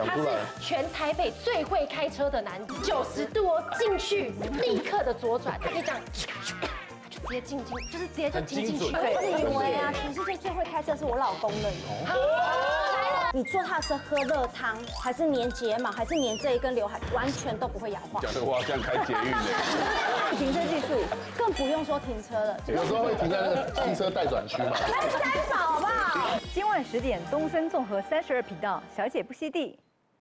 他是全台北最会开车的男子，90度哦，进去立刻的左转，他可以这样。直接进，就是直接就进去。 我自以为啊，全世界最会开车是我老公了。来了，你坐他的车喝热汤，还是粘睫毛，还是粘这一根刘海，完全都不会氧化。 讲的话像开捷运的。 停车技术更不用说停车了， 有时候会停在那个汽车待转区嘛。 那是三宝好不好？ 今晚10点，东森综合32频道，小姐不吸地。